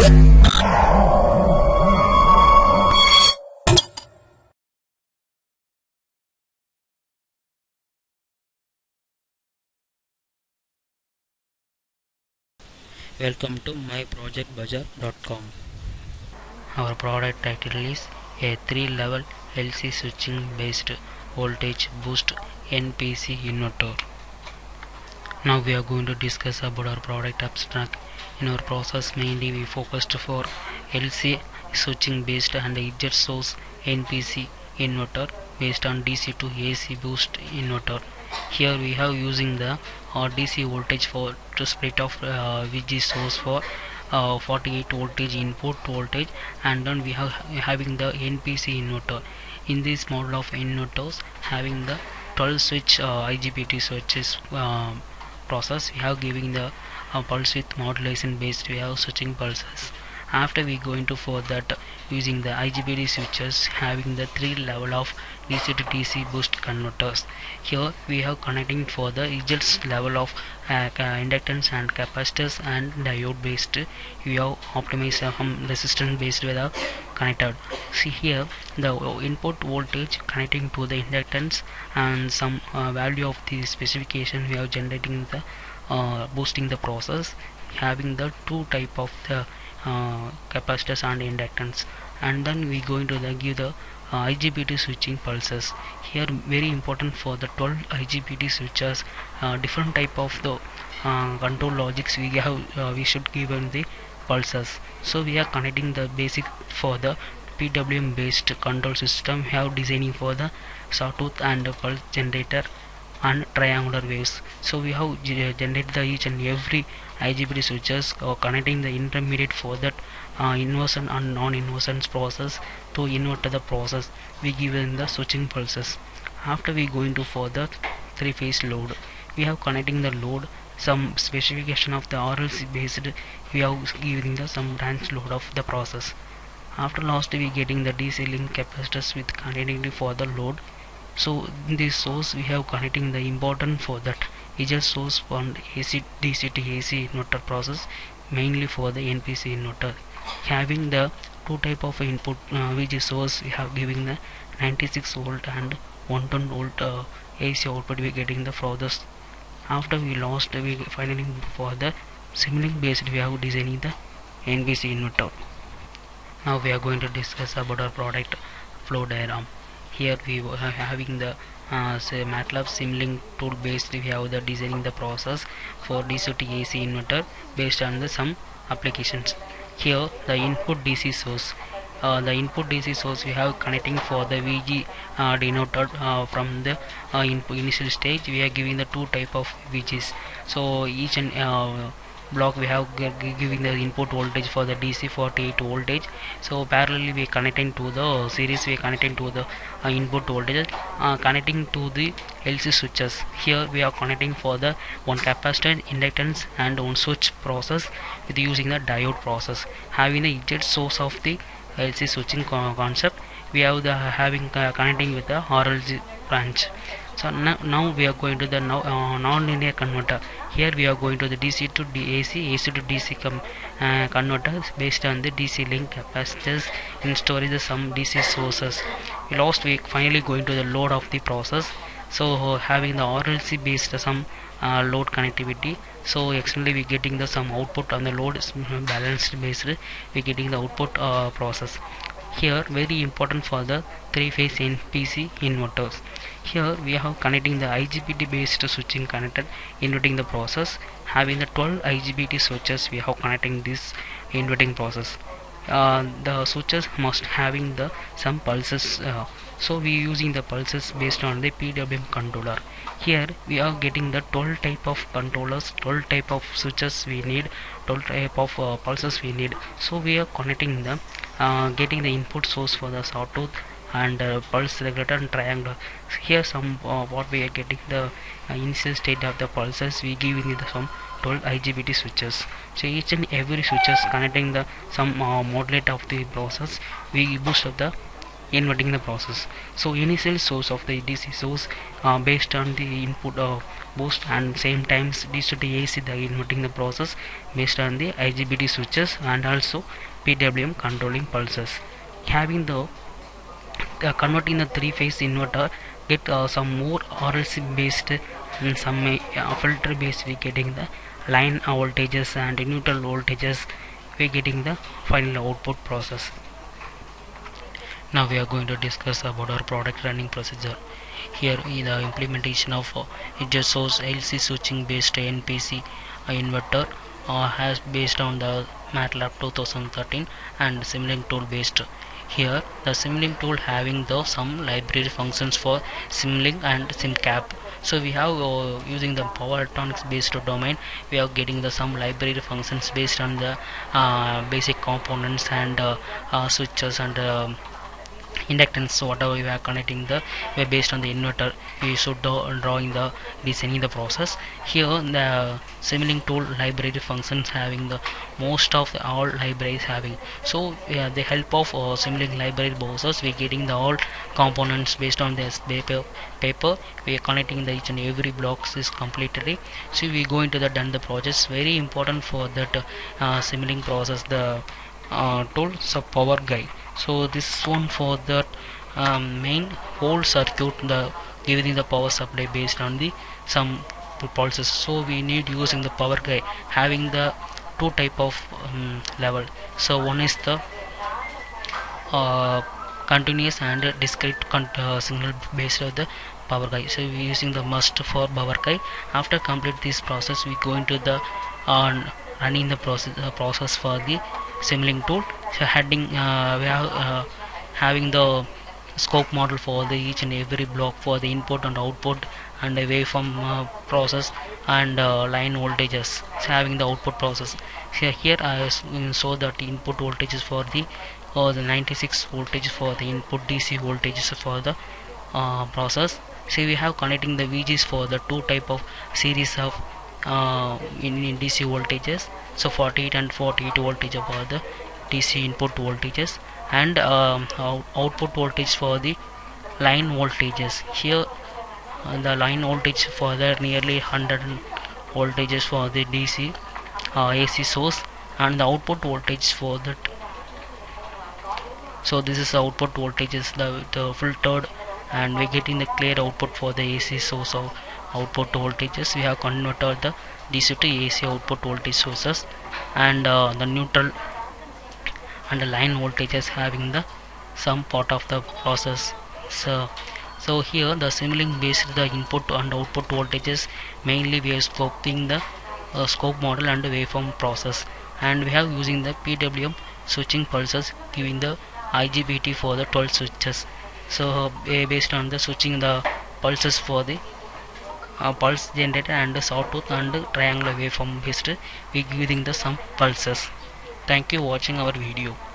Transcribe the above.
Welcome to myprojectbazaar.com. Our product title is a 3-level LC switching based voltage boost NPC inverter. Now we are going to discuss about our product abstract. In our process mainly we focused for LC switching based and eject source NPC inverter based on DC to AC boost inverter. Here we have using the DC voltage for to split off VG source for 48 voltage input voltage, and then we have having the NPC inverter. In this model of inverters having the 12 switch IGBT switches process, we have giving the pulse width modulation based, we have switching pulses. After we go into for that using the IGBT switches having the 3 level of DC to DC boost converters. Here we have connecting for the eject level of inductance and capacitors and diode based. We have optimized resistance based with the connected. See here the input voltage connecting to the inductance and some value of the specification we have generating the boosting the process, having the two type of the capacitors and inductance, and then we going to give the IGBT switching pulses. Here very important for the 12 IGBT switches, different type of the control logics we have we should give in the pulses. So we are connecting the basic for the PWM based control system. We have designing for the sawtooth and pulse generator and triangular waves. So we have generated the each and every IGBT switches connecting the intermediate for that inversion and non-inversion process to invert the process. We give in the switching pulses. After we go into for the 3-phase load, we have connecting the load, some specification of the RLC based, we have giving the some branch load of the process. After last we getting the DC link capacitors with connectivity for the load. So in this source we have connecting the important for that eject source from AC DC to AC inverter process, mainly for the NPC inverter. Having the two type of input VG source, we have giving the 96 volt and 110 volt AC output we getting the furthest. After we lost we finally for the Simulink based we have designing the NPC inverter. Now we are going to discuss about our product flow diagram. Here we are having the say MATLAB Simulink tool based, we have the designing the process for DC to AC inverter based on the some applications. Here the input DC source, we have connecting for the VG denoted from the initial stage. We are giving the two type of VGs. So each and block we have giving the input voltage for the DC 48 voltage. So parallelly we connecting to the series, we connecting to the input voltage connecting to the LC switches. Here we are connecting for the one capacitor, inductance and one switch process with using the diode process, having the eject source of the LC switching concept. We have the having connecting with the RLC branch. So now we are going to the non-linear converter. Here we are going to the DC to AC, AC to DC converters based on the DC link capacitors in storage some DC sources. Last week finally going to the load of the process. So having the RLC based some load connectivity. So externally we getting the some output on the load balanced based, we getting the output process. Here very important for the 3-phase NPC inverters. Here we have connecting the IGBT based switching connected inverting the process, having the 12 IGBT switches we have connecting this inverting process. The switches must having the some pulses, so we using the pulses based on the PWM controller. Here we are getting the 12 type of controllers, 12 type of switches we need, 12 type of pulses we need. So we are connecting the getting the input source for the sawtooth and pulse regulator and triangle. Here some what we are getting the initial state of the pulses, we giving the some 12 IGBT switches. So each and every switches connecting the some modulate of the process, we boost of the inverting the process. So initial source of the DC source based on the input boost, and same times DC to AC the inverting the process based on the IGBT switches, and also PWM controlling pulses. Having the converting the three-phase inverter, get some more RLC based and some filter based, we getting the line voltages and neutral voltages, we getting the final output process. Now we are going to discuss about our product running procedure. Here is the implementation of edge source LC switching based NPC inverter has based on the MATLAB 2013 and Simulink tool based. Here the Simulink tool having the some library functions for Simulink and SimCap. So we have using the power electronics based domain, we are getting the some library functions based on the basic components and switches and inductance. So whatever we are connecting the, we are based on the inverter, we should drawing the designing the process. Here the Simulink tool library functions having the most of the all libraries having. So the help of Simulink library browsers, we getting the all components based on this paper we are connecting the each and every blocks is completely. So we go into the done the projects. Very important for that Simulink process, the tool so power guide. So this one for the main whole circuit, the giving the power supply based on the some pulses. So we need using the power guide having the two type of level. So one is the continuous and discrete signal based on the power guide. So we using the must for power guide. After complete this process, we go into the running the process for the Simulink tool. So heading we are having the scope model for the each and every block for the input and output and the waveform process and line voltages. So having the output process. So here I show that input voltages for the 96 voltage for the input, DC voltages for the process. So we have connecting the VGs for the two type of series of in DC voltages. So 48 and 48 voltage for the DC input voltages, and output voltage for the line voltages. Here the line voltage for the nearly 100 voltages for the DC AC source, and the output voltage for that. So this is the output voltages, the filtered, and we getting the clear output for the AC source of output voltages. We have converted the DC to AC output voltage sources, and the neutral and the line voltages having the some part of the process. So here the Simulink based the input and output voltages, mainly we are scoping the scope model and the waveform process, and we have using the PWM switching pulses giving the IGBT for the 12 switches. So based on the switching the pulses for the pulse generator and the sawtooth and triangular waveform based, we giving the some pulses. Thank you watching our video.